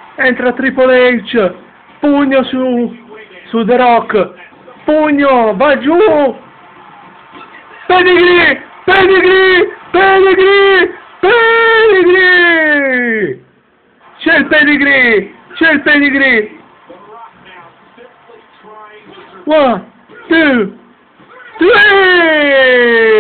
entra Triple H, pugno su The Rock, pugno, va giù, pedigree, pedigree, pedigree, pedigree, c'è il pedigree, c'è il pedigree, 1, 2, 3.